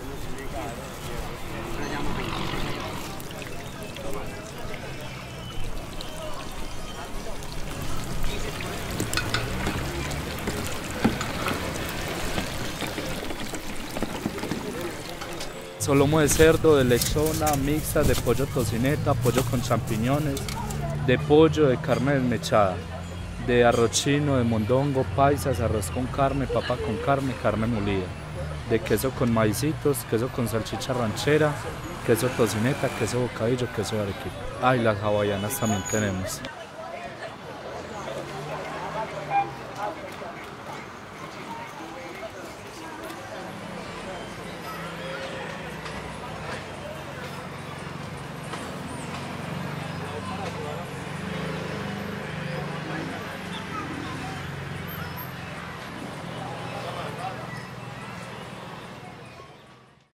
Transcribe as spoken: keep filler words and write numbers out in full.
Solomo de cerdo, de lechona, mixta, de pollo tocineta, pollo con champiñones, de pollo, de carne desmechada, de arroz chino, de mondongo, paisas, arroz con carne, papa con carne, carne molida, de queso con maicitos, queso con salchicha ranchera, queso tocineta, queso bocadillo, queso de arequipa. Ah, y las hawaianas también tenemos.